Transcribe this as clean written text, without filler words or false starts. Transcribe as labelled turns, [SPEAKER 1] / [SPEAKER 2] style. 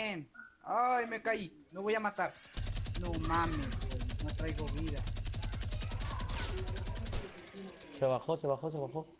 [SPEAKER 1] men. Ay, me caí. Me voy a matar. No mames, güey. No traigo vida.
[SPEAKER 2] Se bajó, se bajó, se bajó.